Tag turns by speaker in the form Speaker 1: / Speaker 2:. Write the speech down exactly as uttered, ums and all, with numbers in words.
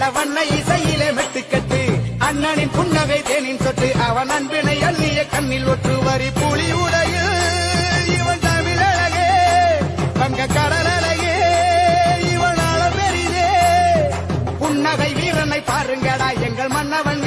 Speaker 1: வண்ண இசையிலே மெட்டுக்கட்டு அண்ணனின் புன்னகை தேனின் சொட்டு அவன் அன்பினை அள்ளிய கண்ணில் ஒற்று வரி புலி உடையில் இவன் தமிழழகே வங்க கடலழகே இவன் அள பெரிதே புன்னகை வீரனை பாருங்கடா எங்கள் மன்னவன்